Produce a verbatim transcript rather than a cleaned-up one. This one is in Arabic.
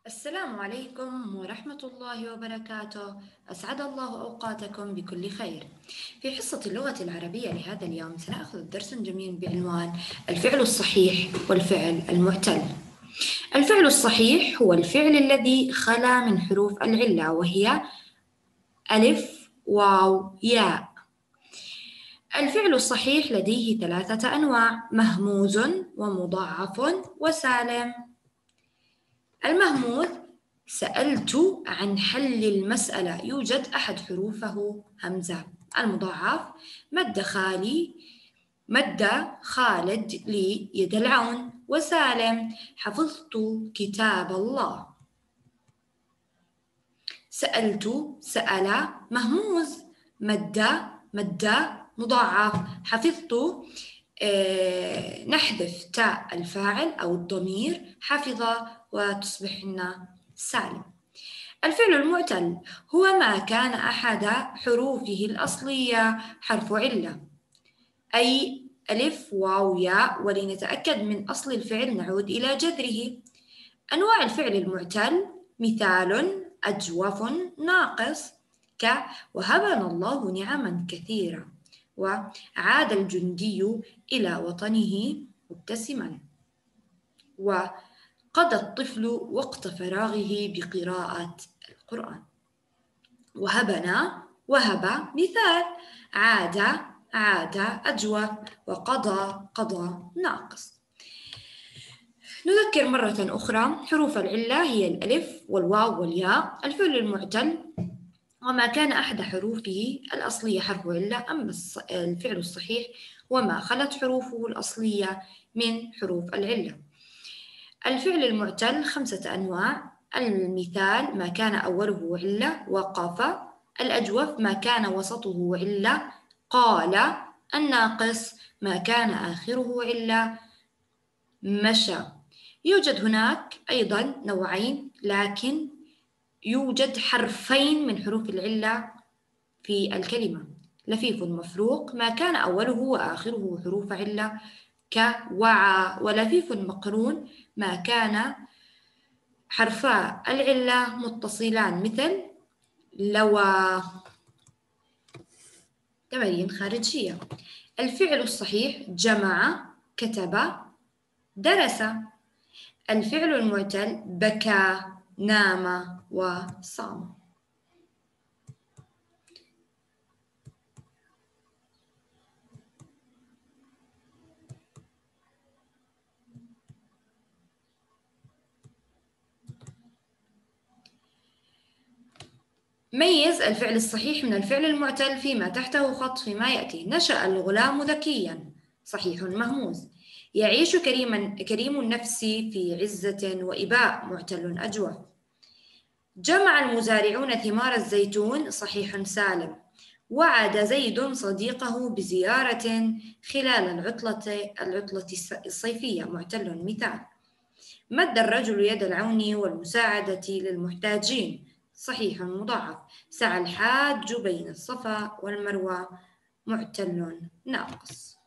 السلام عليكم ورحمة الله وبركاته. أسعد الله أوقاتكم بكل خير. في حصة اللغة العربية لهذا اليوم سنأخذ درس جميل بعنوان الفعل الصحيح والفعل المعتل. الفعل الصحيح هو الفعل الذي خلا من حروف العلة، وهي ألف واو ياء. الفعل الصحيح لديه ثلاثة أنواع: مهموز ومضاعف وسالم. المهموز: سألت عن حل المسألة، يوجد أحد حروفه همزة. المضاعف: مد خالي مد خالد لي يد العون. وسالم: حفظت كتاب الله. سألت سأل مهموز، مد مد مضاعف. حفظت آه نحذف تاء الفاعل أو الضمير حفظ وتصبح لنا سالم. الفعل المعتل هو ما كان أحد حروفه الأصلية حرف علة، أي ألف واو ياء. ولنتأكد من أصل الفعل نعود إلى جذره. أنواع الفعل المعتل: مثال: أجوف ناقص، ك وهبنا الله نعما كثيرة، وعاد الجندي إلى وطنه مبتسما، وقضى الطفل وقت فراغه بقراءة القرآن. وهبنا وهب مثال: عاد عاد أجوف، وقضى قضى ناقص. نذكر مرة أخرى: حروف العلة هي الألف والواو والياء. الفعل المعتل وما كان أحد حروفه الأصلية حرف علة. أما الفعل الصحيح وما خلت حروفه الأصلية من حروف العلة. الفعل المعتل خمسة أنواع: المثال: ما كان أوله علة وقف. الأجوف: ما كان وسطه علة قال. الناقص: ما كان آخره علة مشى. يوجد هناك أيضا نوعين، لكن يوجد حرفين من حروف العلة في الكلمة: لفيف مفروق: ما كان أوله وآخره حروف علة كوعى. ولفيف مقرون: ما كان حرفا العلة متصلان مثل لوى. تمارين خارجية. الفعل الصحيح: جمع كتب درس. الفعل المعتل: بكى نام وصام. ميز الفعل الصحيح من الفعل المعتل فيما تحته خط فيما يأتي: نشأ الغلام ذكيا، صحيح مهموز. يعيش كريما كريم النفس في عزة وإباء، معتل أجوف. جمع المزارعون ثمار الزيتون، صحيح سالم. وعد زيد صديقه بزيارة خلال العطلة العطلة الصيفية، معتل مثال. مد الرجل يد العون والمساعدة للمحتاجين، صحيح مضاعف. سعى الحاج بين الصفا والمروة، معتل ناقص.